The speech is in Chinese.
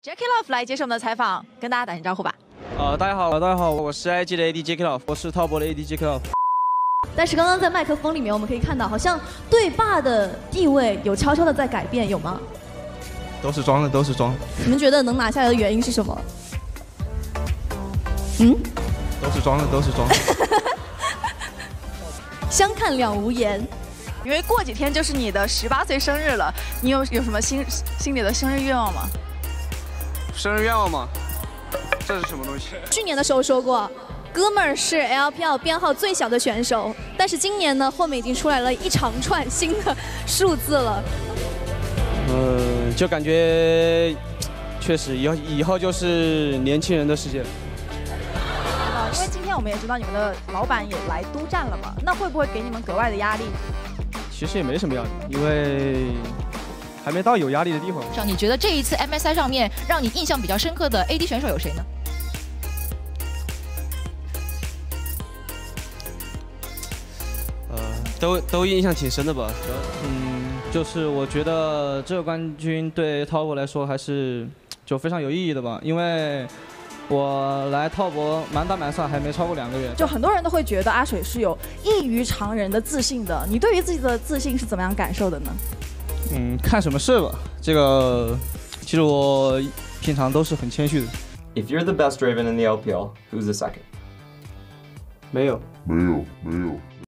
Jackie Love 来接受我们的采访，跟大家打声招呼吧。 大家好，我是 IG 的 AD Jackie Love， 我是滔博的 AD Jackie Love。 但是刚刚在麦克风里面，我们可以看到，好像对霸的地位有悄悄的在改变，有吗？ 都是装的，都是装。 你们觉得能拿下来的原因是什么？ 都是装的，都是装的。 相看两无言。 因为过几天就是你的18岁生日了，你有什么心里的生日愿望吗？ 生日愿望吗？这是什么东西？ 去年的时候说过，哥们儿是 LPL 编号最小的选手，但是今年呢，后面已经出来了一长串新的数字了。 就感觉确实以后就是年轻人的世界。 因为今天我们也知道你们的老板也来督战了嘛，那会不会给你们格外的压力？ 其实也没什么压力，因为还没到有压力的地方。 你觉得这一次 MSI 上面让你印象比较深刻的 AD 选手有谁呢？ 都印象挺深的吧。就是我觉得这个冠军对滔博来说还是就非常有意义的吧，因为我来滔博满打满算还没超过2个月。 就很多人都会觉得阿水是有异于常人的自信的，你对于自己的自信是怎么样感受的呢？ 看什么事吧，这个其实我平常都是很谦虚的。 If you're the best Draven in the LPL, who's the second? 没有。